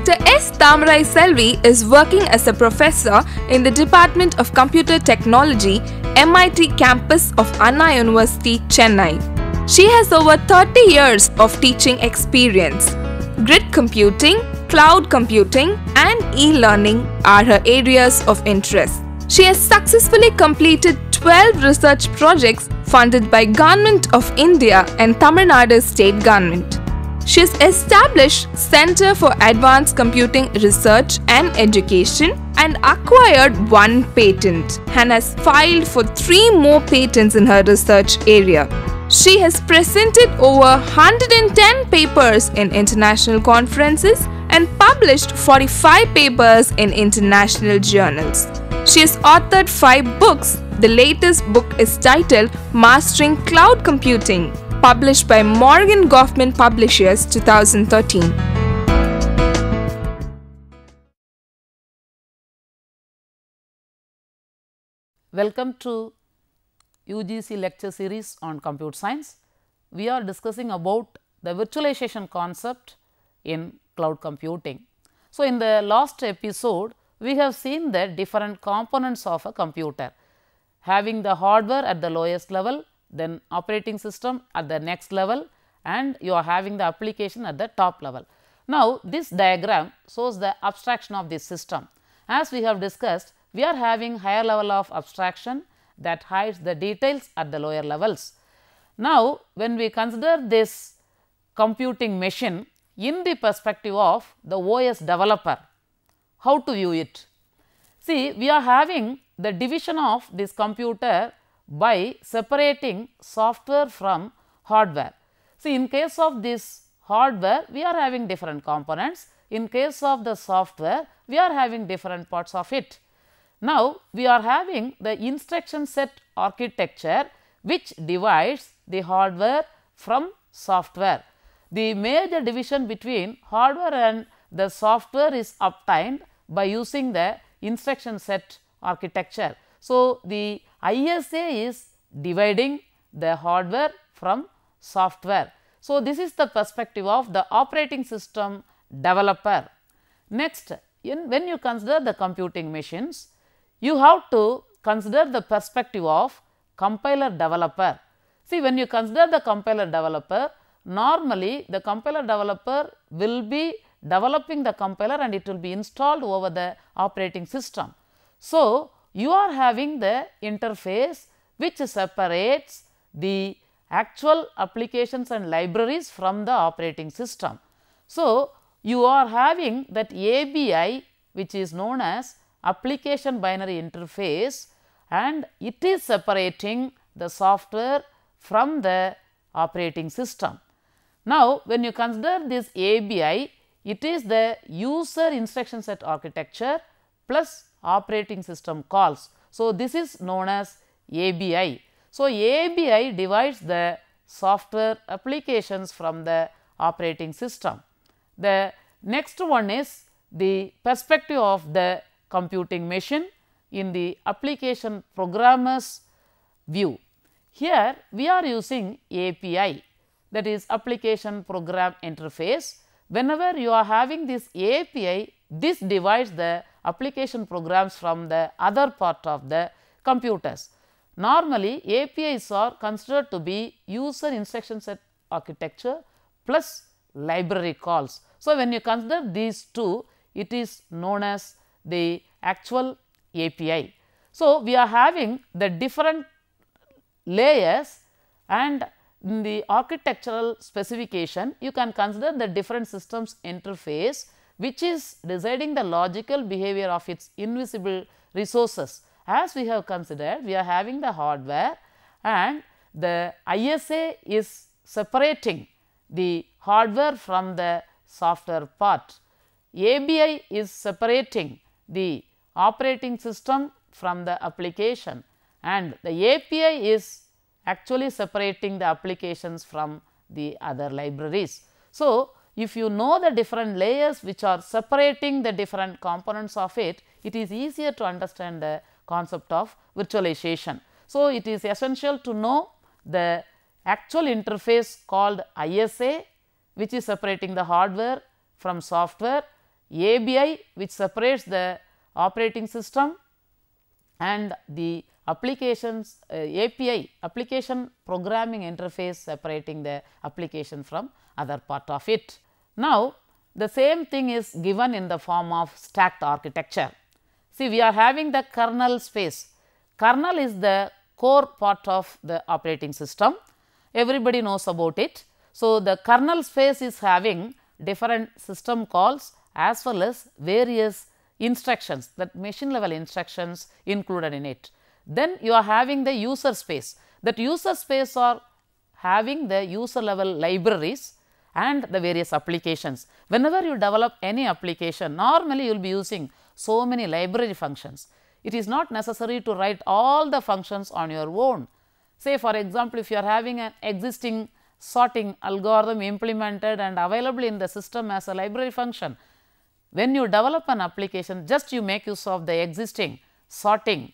Dr. S. Tamarai Selvi is working as a professor in the Department of Computer Technology, MIT campus of Anna University, Chennai. She has over 30 years of teaching experience. Grid computing, cloud computing, and e-learning are her areas of interest. She has successfully completed 12 research projects funded by Government of India and Tamil Nadu state government. She has established Center for Advanced Computing Research and Education and acquired 1 patent and has filed for 3 more patents in her research area. She has presented over 110 papers in international conferences and published 45 papers in international journals. She has authored 5 books. The latest book is titled Mastering Cloud Computing, published by Morgan Goffman Publishers 2013. Welcome to UGC lecture series on computer science. We are discussing about the virtualization concept in cloud computing. So, in the last episode, we have seen the different components of a computer, having the hardware at the lowest level, then operating system at the next level, and you are having the application at the top level. Now, this diagram shows the abstraction of this system. As we have discussed, we are having higher level of abstraction that hides the details at the lower levels. Now, when we consider this computing machine in the perspective of the OS developer, how to view it? See, we are having the division of this computer by separating software from hardware. See, in case of this hardware, we are having different components. In case of the software, we are having different parts of it. Now, we are having the instruction set architecture which divides the hardware from software. The major division between hardware and the software is obtained by using the instruction set architecture. So, the ISA is dividing the hardware from software. So, this is the perspective of the operating system developer. Next, when you consider the computing machines, you have to consider the perspective of compiler developer. See, when you consider the compiler developer, normally the compiler developer will be developing the compiler and it will be installed over the operating system. So, you are having the interface which separates the actual applications and libraries from the operating system. So, you are having that ABI which is known as application binary interface, and it is separating the software from the operating system. Now, when you consider this ABI, it is the user instruction set architecture plus operating system calls. So, this is known as ABI. So, ABI divides the software applications from the operating system. The next one is the perspective of the computing machine in the application programmer's view. Here we are using API, that is application program interface. Whenever you are having this API, this divides the application programs from the other part of the computers. Normally, APIs are considered to be user instruction set architecture plus library calls. So, when you consider these two, it is known as the actual API. So, we are having the different layers, and in the architectural specification, you can consider the different systems interface which is deciding the logical behavior of its invisible resources. As we have considered, we are having the hardware and the ISA is separating the hardware from the software part. ABI is separating the operating system from the application, and the API is actually separating the applications from the other libraries. So, if you know the different layers which are separating the different components of it, it is easier to understand the concept of virtualization. So, it is essential to know the actual interface called ISA, which is separating the hardware from software, ABI which separates the operating system, and the applications API, application programming interface, separating the application from other part of it. Now, the same thing is given in the form of stacked architecture. See, we are having the kernel space. Kernel is the core part of the operating system. Everybody knows about it. So, the kernel space is having different system calls as well as various instructions, that machine level instructions included in it. Then you are having the user space. That user space are having the user level libraries and the various applications. Whenever you develop any application, normally you will be using so many library functions. It is not necessary to write all the functions on your own. Say for example, if you are having an existing sorting algorithm implemented and available in the system as a library function, when you develop an application, just you make use of the existing sorting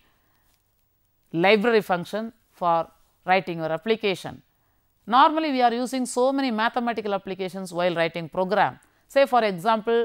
library function for writing your application. Normally, we are using so many mathematical applications while writing program. Say for example,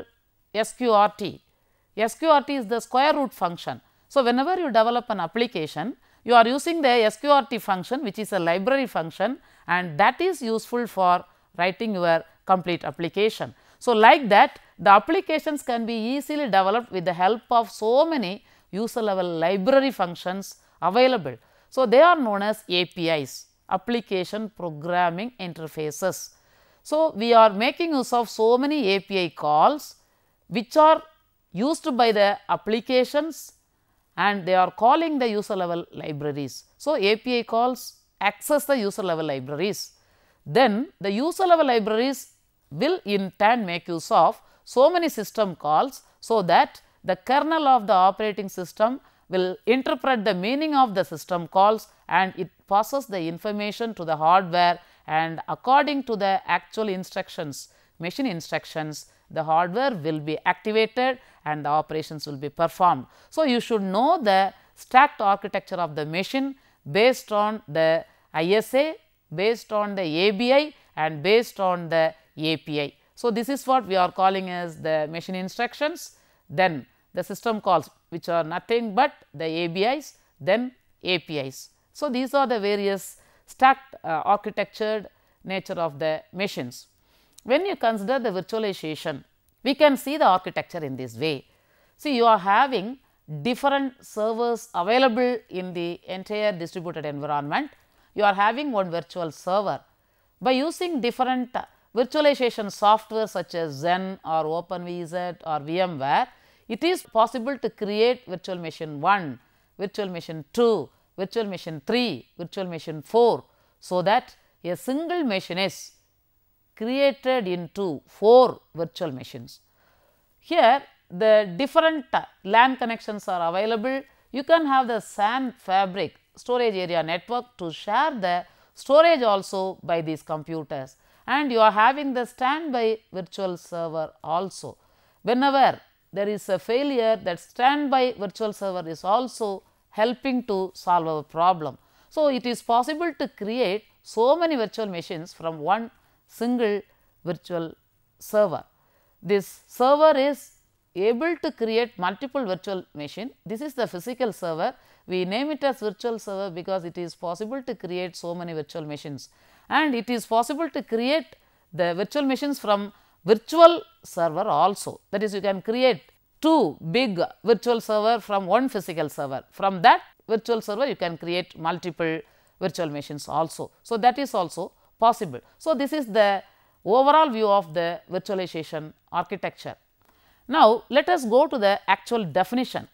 SQRT. SQRT is the square root function. So, whenever you develop an application, you are using the SQRT function, which is a library function, and that is useful for writing your complete application. So, like that, the applications can be easily developed with the help of so many user level library functions available. So, they are known as APIs, application programming interfaces. So, we are making use of so many API calls which are used by the applications, and they are calling the user level libraries. So, API calls access the user level libraries. Then the user level libraries will in turn make use of so many system calls, so that the kernel of the operating system will interpret the meaning of the system calls and it passes the information to the hardware, and according to the actual instructions, machine instructions, the hardware will be activated and the operations will be performed. So, you should know the stacked architecture of the machine based on the ISA, based on the ABI and based on the API. So, this is what we are calling as the machine instructions, then the system calls which are nothing but the ABIs, then APIs. So, these are the various stacked architectured nature of the machines. When you consider the virtualization, we can see the architecture in this way. See, you are having different servers available in the entire distributed environment. You are having one virtual server. By using different virtualization software such as Zen or OpenVZ or VMware, it is possible to create virtual machine 1, virtual machine 2, virtual machine 3, virtual machine 4, so that a single machine is created into 4 virtual machines. Here the different LAN connections are available. You can have the SAN fabric storage area network to share the storage also by these computers, and you are having the standby virtual server also. Whenever there is a failure, that standby virtual server is also helping to solve our problem. So, it is possible to create so many virtual machines from one single virtual server. This server is able to create multiple virtual machine. This is the physical server. We name it as virtual server because it is possible to create so many virtual machines, and it is possible to create the virtual machines from virtual server also. That is, you can create 2 big virtual server from one physical server. From that virtual server you can create multiple virtual machines also. So, that is also possible. So, this is the overall view of the virtualization architecture. Now, let us go to the actual definition.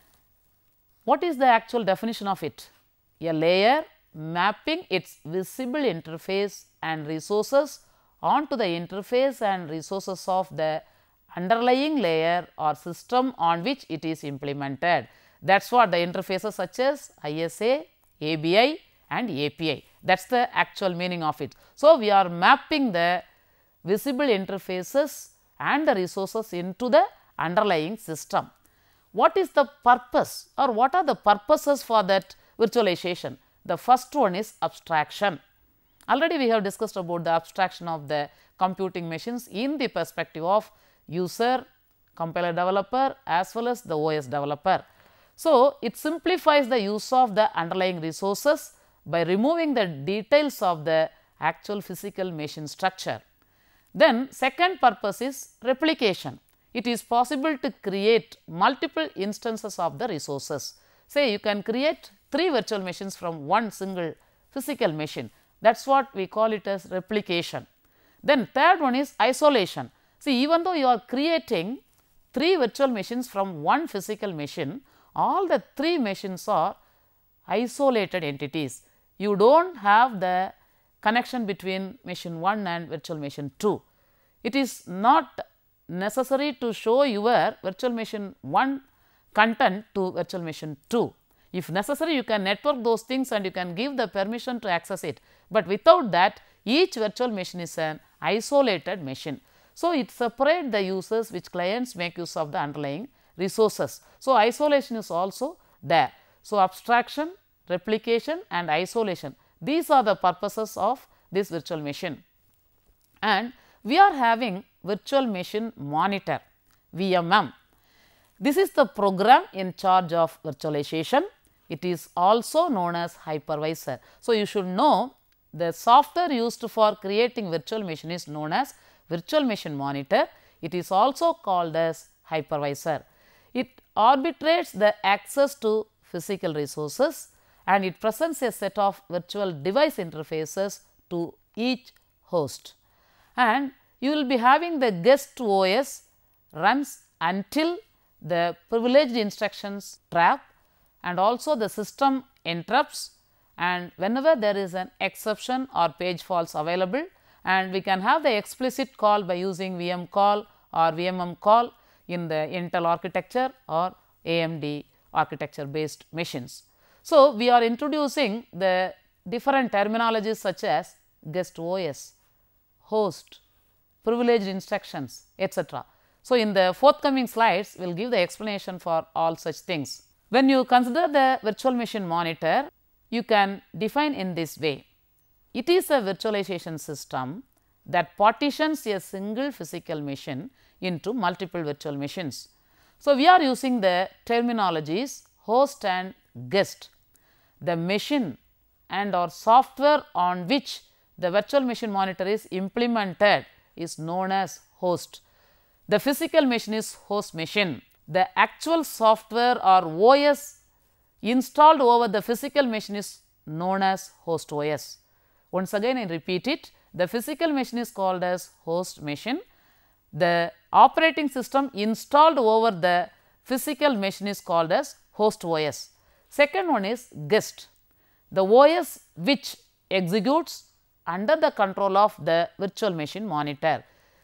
What is the actual definition of it? A layer mapping its visible interface and resources onto the interface and resources of the underlying layer or system on which it is implemented. That is what the interfaces such as ISA, ABI and API, that is the actual meaning of it. So, we are mapping the visible interfaces and the resources into the underlying system. What is the purpose, or what are the purposes for that virtualization? The first one is abstraction. Already we have discussed about the abstraction of the computing machines in the perspective of user, compiler developer as well as the OS developer. So, it simplifies the use of the underlying resources by removing the details of the actual physical machine structure. Then second purpose is replication. It is possible to create multiple instances of the resources. Say you can create 3 virtual machines from one single physical machine. That is what we call it as replication. Then third one is isolation. See, even though you are creating 3 virtual machines from one physical machine, all the 3 machines are isolated entities. You do not have the connection between machine 1 and virtual machine 2. It is not necessary to show your virtual machine 1 content to virtual machine 2. If necessary, you can network those things and you can give the permission to access it, but without that each virtual machine is an isolated machine. So, it separates the users which clients make use of the underlying resources. So, isolation is also there. So, abstraction, replication and isolation, these are the purposes of this virtual machine. And we are having virtual machine monitor, VMM. This is the program in charge of virtualization. It is also known as hypervisor. So, you should know the software used for creating virtual machine is known as virtual machine monitor. It is also called as hypervisor. It arbitrates the access to physical resources and it presents a set of virtual device interfaces to each host. And you will be having the guest OS runs until the privileged instructions trap and also the system interrupts, and whenever there is an exception or page faults available, and we can have the explicit call by using VM call or VMM call in the Intel architecture or AMD architecture based machines. So, we are introducing the different terminologies such as guest OS, host, privileged instructions, etc. So, in the forthcoming slides, we will give the explanation for all such things. When you consider the virtual machine monitor, you can define in this way. It is a virtualization system that partitions a single physical machine into multiple virtual machines. So, we are using the terminologies host and guest. The machine and or software on which the virtual machine monitor is implemented is known as host. The physical machine is host machine. The actual software or OS installed over the physical machine is known as host OS. Once again I repeat it, the physical machine is called as host machine. The operating system installed over the physical machine is called as host OS. Second one is guest, the OS which executes under the control of the virtual machine monitor.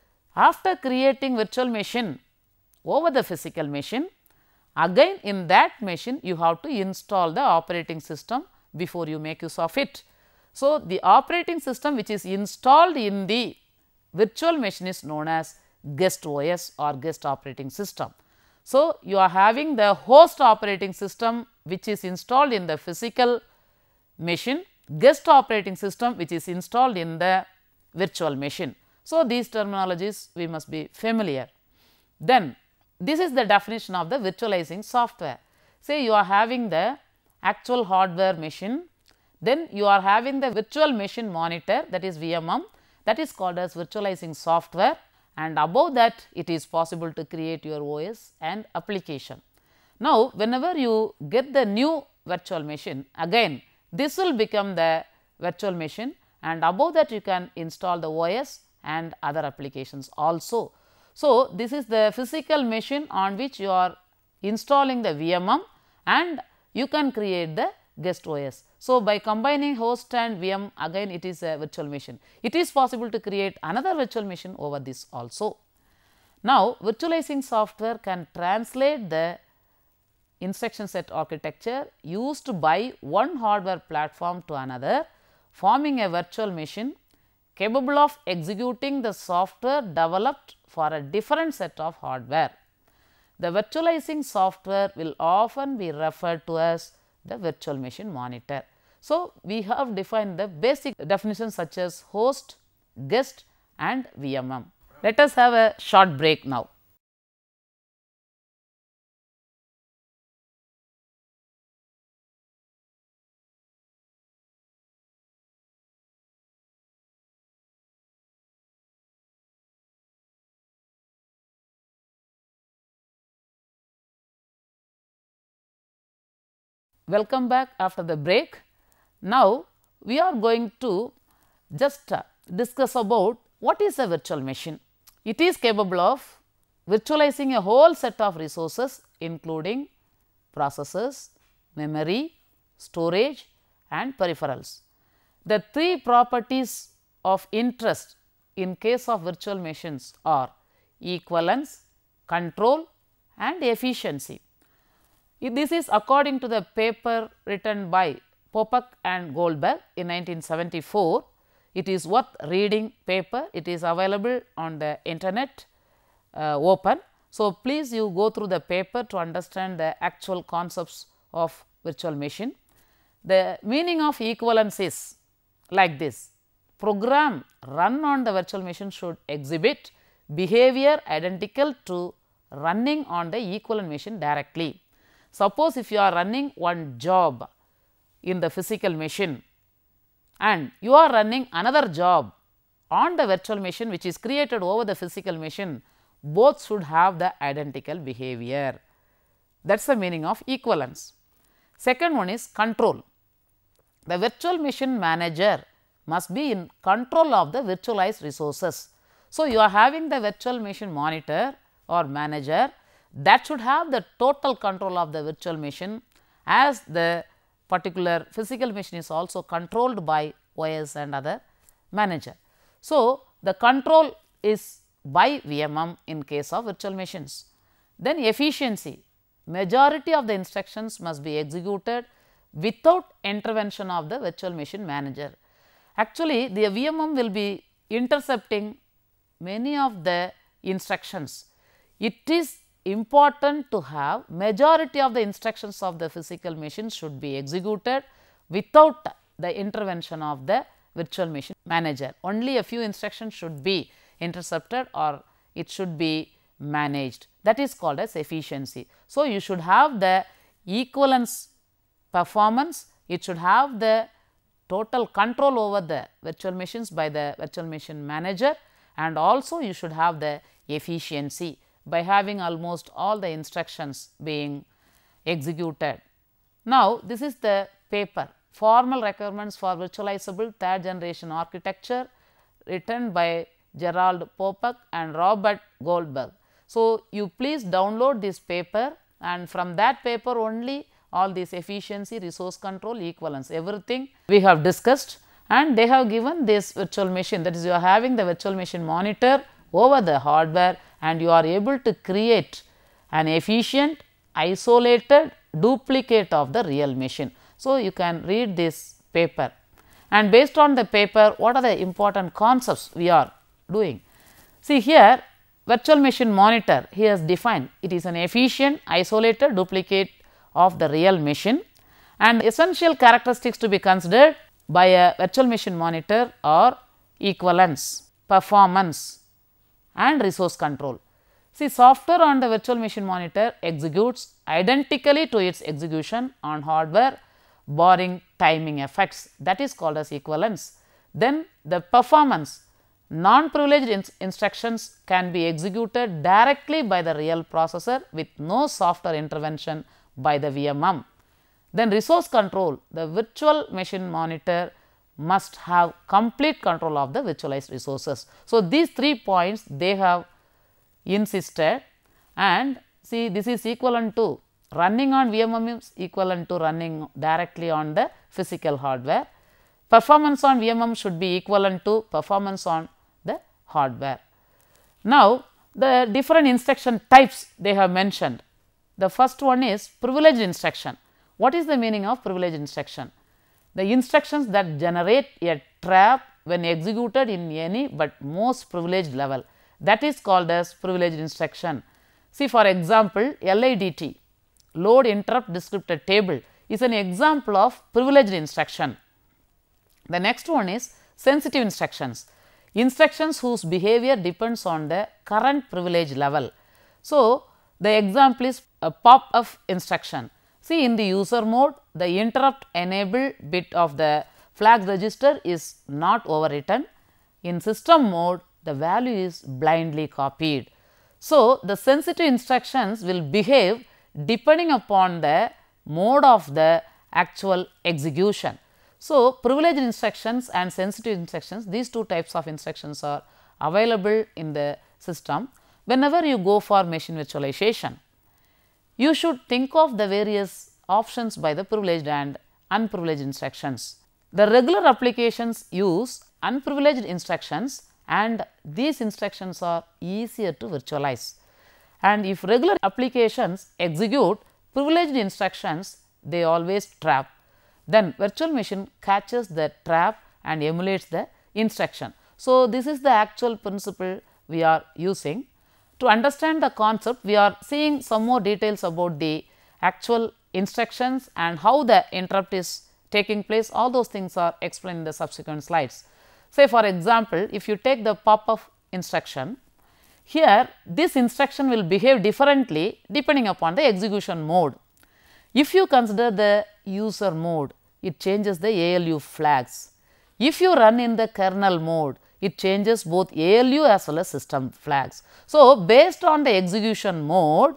After creating virtual machine over the physical machine, again in that machine you have to install the operating system before you make use of it. So, the operating system which is installed in the virtual machine is known as guest OS or guest operating system. So, you are having the host operating system which is installed in the physical machine, guest operating system which is installed in the virtual machine. So, these terminologies we must be familiar. Then this is the definition of the virtualizing software. Say you are having the actual hardware machine, then you are having the virtual machine monitor, that is VMM, that is called as virtualizing software, and above that it is possible to create your OS and application. Now, whenever you get the new virtual machine, again this will become the virtual machine, and above that you can install the OS and other applications also. So, this is the physical machine on which you are installing the VMM and you can create the guest OS. So, by combining host and VM, again it is a virtual machine. It is possible to create another virtual machine over this also. Now, virtualizing software can translate the instruction set architecture used by one hardware platform to another, forming a virtual machine capable of executing the software developed for a different set of hardware. The virtualizing software will often be referred to as the virtual machine monitor. So, we have defined the basic definitions such as host, guest and VMM. Let us have a short break now. Welcome back after the break. Now, we are going to just discuss about what is a virtual machine. It is capable of virtualizing a whole set of resources including processors, memory, storage and peripherals. The three properties of interest in case of virtual machines are equivalence, control and efficiency. This is according to the paper written by Popek and Goldberg in 1974. It is worth reading paper. It is available on the internet open. So, please you go through the paper to understand the actual concepts of virtual machine. The meaning of equivalence is like this: program run on the virtual machine should exhibit behavior identical to running on the equivalent machine directly. Suppose if you are running one job in the physical machine and you are running another job on the virtual machine which is created over the physical machine, both should have the identical behavior. That is the meaning of equivalence. Second one is control. The virtual machine manager must be in control of the virtualized resources. So, you are having the virtual machine monitor or manager that should have the total control of the virtual machine, as the particular physical machine is also controlled by OS and other manager. So, the control is by VMM in case of virtual machines. Then efficiency, majority of the instructions must be executed without intervention of the virtual machine manager. Actually, the VMM will be intercepting many of the instructions. It is important to have majority of the instructions of the physical machine should be executed without the intervention of the virtual machine manager. Only a few instructions should be intercepted or it should be managed. That is called as efficiency. So, you should have the equivalence performance, it should have the total control over the virtual machines by the virtual machine manager, and also you should have the efficiency by having almost all the instructions being executed. Now, this is the paper formal requirements for virtualizable third generation architecture written by Gerald Popek and Robert Goldberg. So, you please download this paper, and from that paper only all this efficiency, resource control, equivalence, everything we have discussed, and they have given this virtual machine, that is you are having the virtual machine monitor over the hardware and you are able to create an efficient isolated duplicate of the real machine. So, you can read this paper, and based on the paper what are the important concepts we are doing. See here, virtual machine monitor he has defined, it is an efficient isolated duplicate of the real machine, and essential characteristics to be considered by a virtual machine monitor are equivalence, performance and resource control. See, software on the virtual machine monitor executes identically to its execution on hardware barring timing effects, that is called as equivalence. Then the performance, non-privileged instructions can be executed directly by the real processor with no software intervention by the VMM. Then resource control, the virtual machine monitor must have complete control of the virtualized resources. So, these 3 points they have insisted, and see this is equivalent to running on VMM is equivalent to running directly on the physical hardware. Performance on VMM should be equivalent to performance on the hardware. Now, the different instruction types they have mentioned. The first one is privileged instruction. What is the meaning of privileged instruction? The instructions that generate a trap when executed in any but most privileged level, that is called as privileged instruction. See, for example, LIDT, load interrupt descriptor table, is an example of privileged instruction. The next one is sensitive instructions, instructions whose behavior depends on the current privilege level. So, the example is a pop-up instruction. See, in the user mode, the interrupt enable bit of the flag register is not overwritten. In system mode, the value is blindly copied. So, the sensitive instructions will behave depending upon the mode of the actual execution. So, privileged instructions and sensitive instructions, these two types of instructions are available in the system. Whenever you go for machine virtualization, you should think of the various options by the privileged and unprivileged instructions. The regular applications use unprivileged instructions and these instructions are easier to virtualize. And if regular applications execute privileged instructions, they always trap. Then virtual machine catches the trap and emulates the instruction. So, this is the actual principle we are using. To understand the concept, we are seeing some more details about the actual instructions and how the interrupt is taking place. All those things are explained in the subsequent slides. Say for example, if you take the pop-up instruction, here this instruction will behave differently depending upon the execution mode. If you consider the user mode, it changes the ALU flags. If you run in the kernel mode, it changes both ALU as well as system flags. So, based on the execution mode,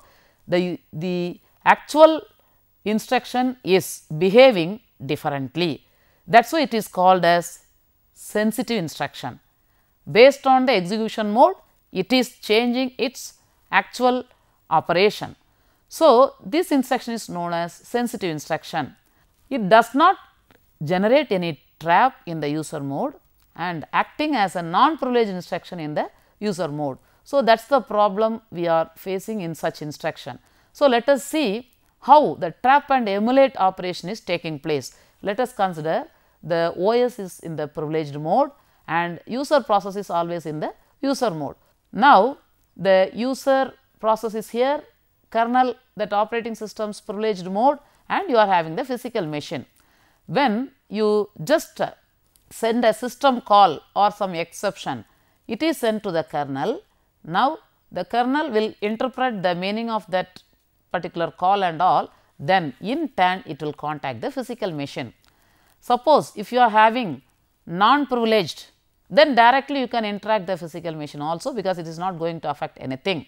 the actual instruction is behaving differently. That is why it is called as sensitive instruction. Based on the execution mode, it is changing its actual operation. So, this instruction is known as sensitive instruction. It does not generate any trap in the user mode and acting as a non-privileged instruction in the user mode. So, that is the problem we are facing in such instruction. So, let us see how the trap and emulate operation is taking place. Let us consider the OS is in the privileged mode and user process is always in the user mode. Now, the user process is here, kernel, that operating system's privileged mode, and you are having the physical machine. When you just send a system call or some exception, it is sent to the kernel. Now, the kernel will interpret the meaning of that particular call and all, then in turn it will contact the physical machine. Suppose if you are having non-privileged, then directly you can interact the physical machine also, because it is not going to affect anything.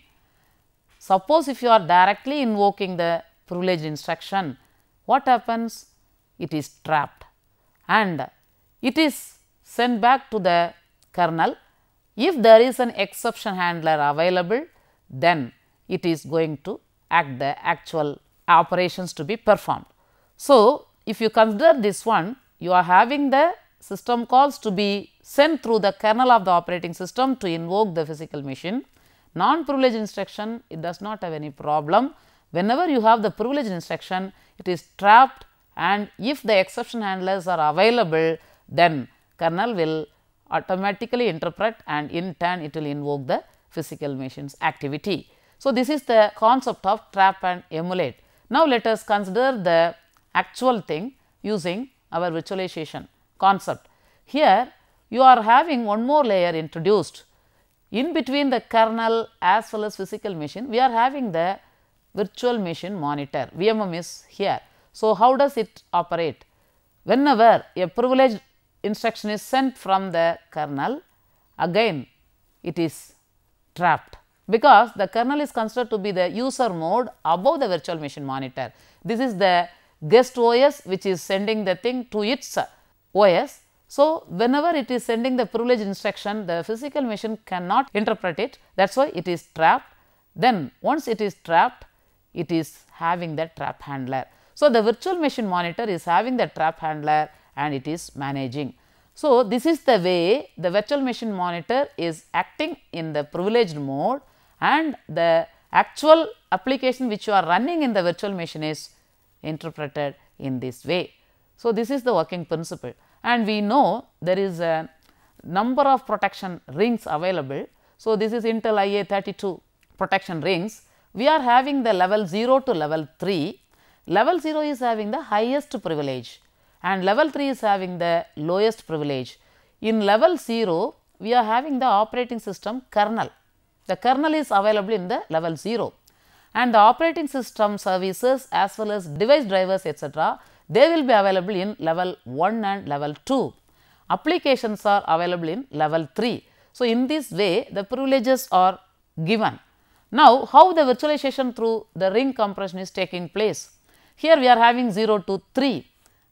Suppose if you are directly invoking the privileged instruction, what happens? It is trapped and it is sent back to the kernel. If there is an exception handler available, then it is going to act the actual operations to be performed. So, if you consider this one, you are having the system calls to be sent through the kernel of the operating system to invoke the physical machine. Non-privileged instruction, it does not have any problem. Whenever you have the privileged instruction, it is trapped, and if the exception handlers are available, then kernel will automatically interpret and in turn it will invoke the physical machine's activity. So, this is the concept of trap and emulate. Now, let us consider the actual thing using our virtualization concept. Here you are having one more layer introduced. In between the kernel as well as physical machine, we are having the virtual machine monitor, VMM is here. So, how does it operate? Whenever a privileged instruction is sent from the kernel, again it is trapped, because the kernel is considered to be the user mode above the virtual machine monitor. This is the guest OS which is sending the thing to its OS. So, whenever it is sending the privileged instruction, the physical machine cannot interpret it, that is why it is trapped. Then once it is trapped, it is having the trap handler. So, the virtual machine monitor is having the trap handler and it is managing. So, this is the way the virtual machine monitor is acting in the privileged mode, and the actual application which you are running in the virtual machine is interpreted in this way. So, this is the working principle, and we know there is a number of protection rings available. So, this is Intel IA32 protection rings. We are having the level 0 to level 3. Level 0 is having the highest privilege and level 3 is having the lowest privilege. In level 0, we are having the operating system kernel. The kernel is available in the level 0, and the operating system services as well as device drivers etc., they will be available in level 1 and level 2. Applications are available in level 3. So, in this way the privileges are given. Now, how the virtualization through the ring compression is taking place? Here we are having 0 to 3.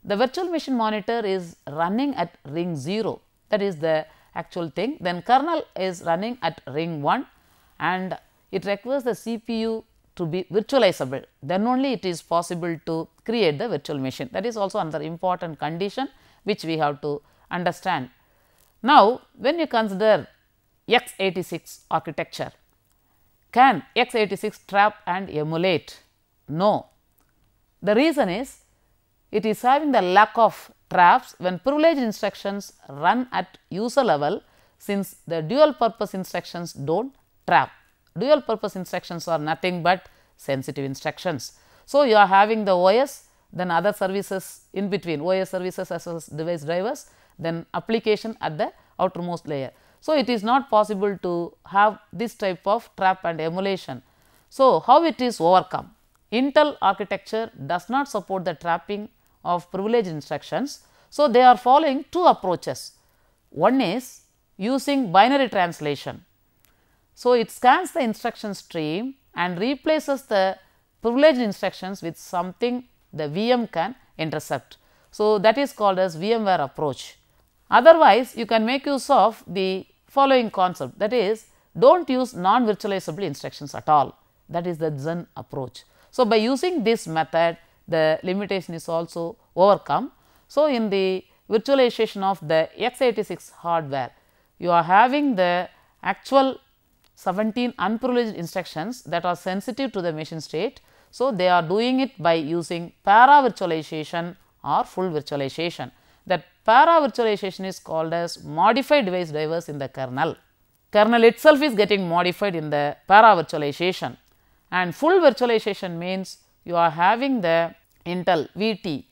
the virtual machine monitor is running at ring 0, that is the actual thing. Then kernel is running at ring 1 and it requires the CPU to be virtualizable, then only it is possible to create the virtual machine. That is also another important condition which we have to understand. Now, when you consider x86 architecture, can x86 trap and emulate? No. The reason is it is having the lack of traps when privileged instructions run at user level, since the dual purpose instructions do not trap. Dual purpose instructions are nothing but sensitive instructions. So, you are having the OS, then other services in between, OS services as well as device drivers, then application at the outermost layer. So, it is not possible to have this type of trap and emulation. So, how it is overcome? Intel architecture does not support the trapping of privileged instructions. So, they are following two approaches. One is using binary translation. So, it scans the instruction stream and replaces the privileged instructions with something the VM can intercept. So, that is called as VMware approach. Otherwise, you can make use of the following concept, that is, do not use non-virtualizable instructions at all, that is the Zen approach. So, by using this method, the limitation is also overcome. So, in the virtualization of the x86 hardware, you are having the actual 17 unprivileged instructions that are sensitive to the machine state. So, they are doing it by using para virtualization or full virtualization. That para virtualization is called as modified device drivers in the kernel. Kernel itself is getting modified in the para virtualization, and full virtualization means you are having the Intel VT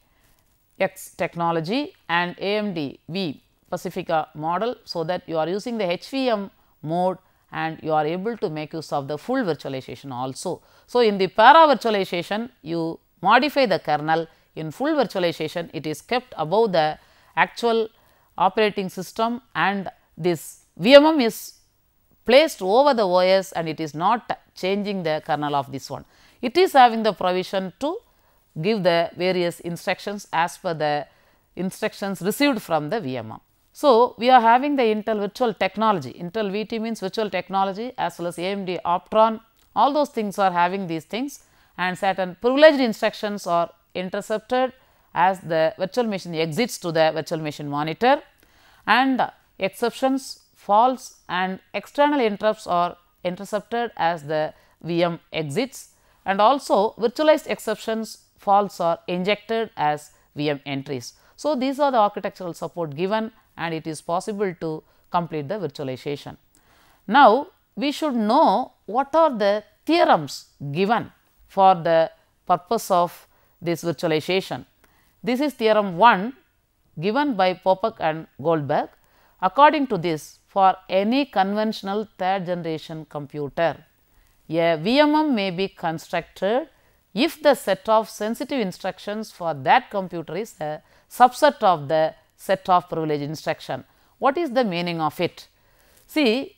X technology and AMD V Pacifica model. So, that you are using the HVM mode and you are able to make use of the full virtualization also. So, in the para virtualization you modify the kernel, in full virtualization it is kept above the actual operating system and this VMM is placed over the OS and it is not changing the kernel of this one. It is having the provision to give the various instructions as per the instructions received from the VMM. So, we are having the Intel virtual technology, Intel VT means virtual technology as well as AMD Optron, all those things are having these things, and certain privileged instructions are intercepted as the virtual machine exits to the virtual machine monitor, and exceptions, faults and external interrupts are intercepted as the VM exits, and also virtualized exceptions, faults are injected as VM entries. So, these are the architectural support given and it is possible to complete the virtualization. Now, we should know what are the theorems given for the purpose of this virtualization. This is theorem 1 given by Popek and Goldberg. According to this, for any conventional third generation computer, a VMM may be constructed if the set of sensitive instructions for that computer is a subset of the set of privileged instruction. What is the meaning of it? See,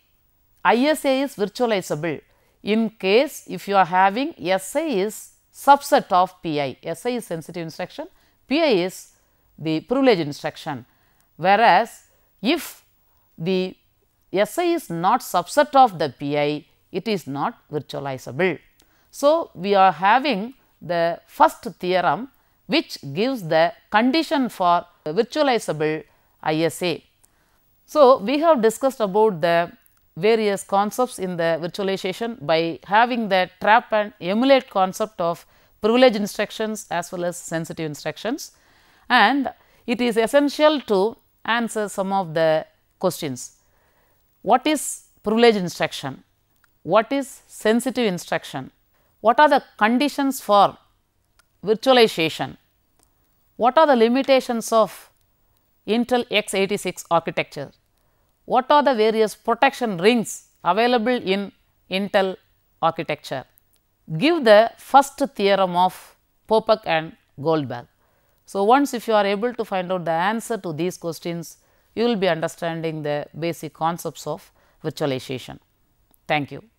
ISA is virtualizable in case if you are having SA is subset of PI, SA is sensitive instruction, PI is the privileged instruction, whereas if the SA is not subset of the PI, it is not virtualizable. So, we are having the first theorem which gives the condition for virtualizable ISA. So, we have discussed about the various concepts in the virtualization by having the trap and emulate concept of privileged instructions as well as sensitive instructions, and it is essential to answer some of the questions. What is privileged instruction? What is sensitive instruction? What are the conditions for virtualization? What are the limitations of Intel x86 architecture? What are the various protection rings available in Intel architecture? Give the first theorem of Popek and Goldberg. So, once if you are able to find out the answer to these questions, you will be understanding the basic concepts of virtualization. Thank you.